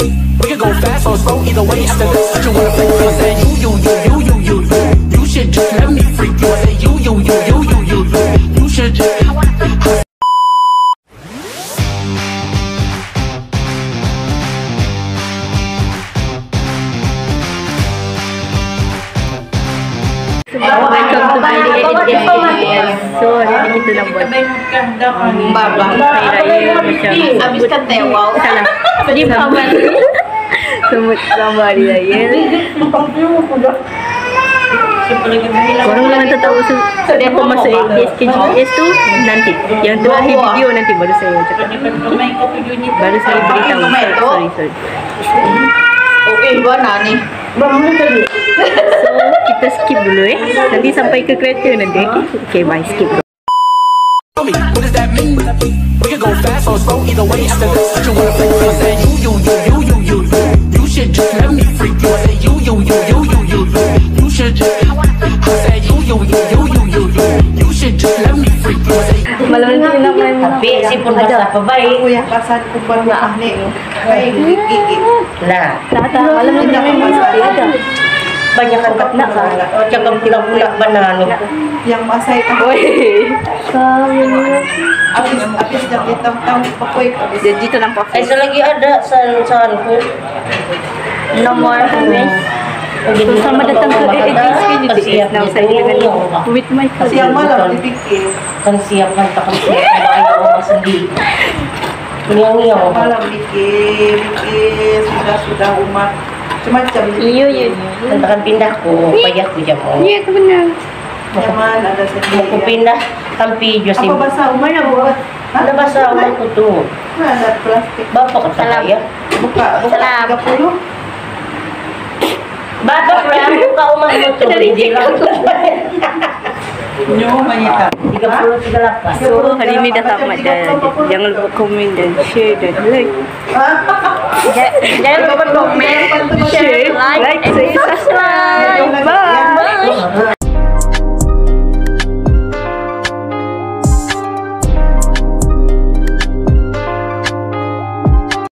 We could go fast or slow, either way. After this, what you wanna freak? I said you should just let me freak you. I said you should just. Welcome to my edit. So, hari ni kita nak buat babang Hari Raya macam habis kata wow. Salah. Sambut gambar Hari Raya. Korang memang tak tahu apa masuk GPS tu nanti. Yang terakhir video nanti baru saya cakap. Baru saya beritahu. Sorry. Mana ni? So, kita skip dulu Nanti sampai ke kereta nanti. Okay, bye. Skip dulu. What does that mean? We could go fast or slow, either way. After this, what you wanna freak? I said you should just let me freak you. I said you should just. I said you should just let me freak you. I said Malam ni nak main. Tapi si pun rasa apa baik. Oh ya, pasal kumpul ni. Baik. Nah, Tak, malam ni nak main mesti ada. banyak kan nak cakap pula banan ni. Yang masai tahu. Habis dah kita tahu pakai. Jadi tu nampak. Ada lagi ada san-sanku. Nomor so, sama datang ke ADC juga. Nama saya dengan with my cousin. Siang malam dipikir. Kan siap kan tak siap bayar orang sendiri. Niang-niang Malam mikir sudah rumah macam-macam. Iya. Tentang pindah ko payah ko jam. Iya, tu benar. Nyaman ada sendiri. Aku pindah Kampi Josim. Apa bahasa rumah yang buat? Ada bahasa rumah ko tu. Ada plastik. Bapak kata ya. Buka 30. Bapak berapa buka rumah ko tu dari jelang. Nyo manyita. 30-38. So, hari ini dah tamat dah. Jangan lupa komen dan share dan like. Jangan lupa komen, share, like, and subscribe. Bye.